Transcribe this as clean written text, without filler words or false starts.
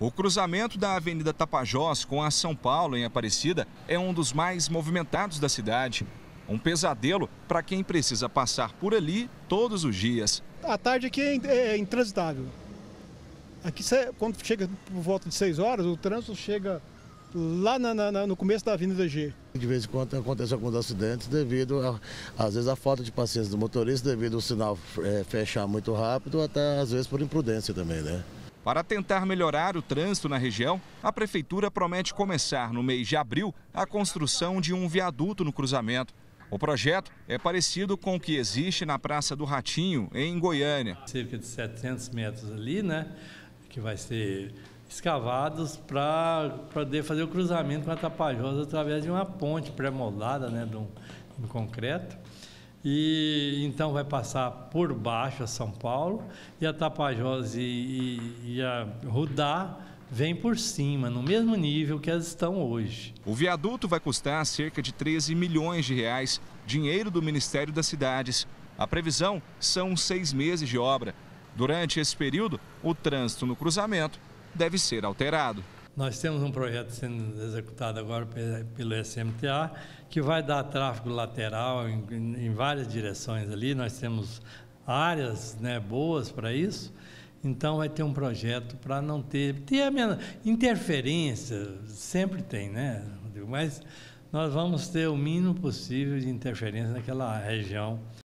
O cruzamento da Avenida Tapajós com a São Paulo, em Aparecida, é um dos mais movimentados da cidade. Um pesadelo para quem precisa passar por ali todos os dias. À tarde aqui é intransitável. Aqui, quando chega por volta de 6 horas, o trânsito chega lá no começo da Avenida G. De vez em quando acontece alguns acidentes devido, às vezes, à falta de paciência do motorista, devido ao sinal fechar muito rápido, até às vezes por imprudência também, né? Para tentar melhorar o trânsito na região, a Prefeitura promete começar no mês de abril a construção de um viaduto no cruzamento. O projeto é parecido com o que existe na Praça do Ratinho, em Goiânia. Cerca de 700 metros ali, né, que vai ser escavados para poder fazer o cruzamento com a Tapajós através de uma ponte pré-moldada, né, de um concreto. E então vai passar por baixo a São Paulo e a Tapajós e a Rudá vem por cima, no mesmo nível que elas estão hoje. O viaduto vai custar cerca de 13 milhões de reais, dinheiro do Ministério das Cidades. A previsão são 6 meses de obra. Durante esse período, o trânsito no cruzamento deve ser alterado. Nós temos um projeto sendo executado agora pelo SMTA, que vai dar tráfego lateral em várias direções ali. Nós temos áreas, né, boas para isso. Então vai ter um projeto para não ter a minha interferência, sempre tem, né, Rodrigo? Mas nós vamos ter o mínimo possível de interferência naquela região.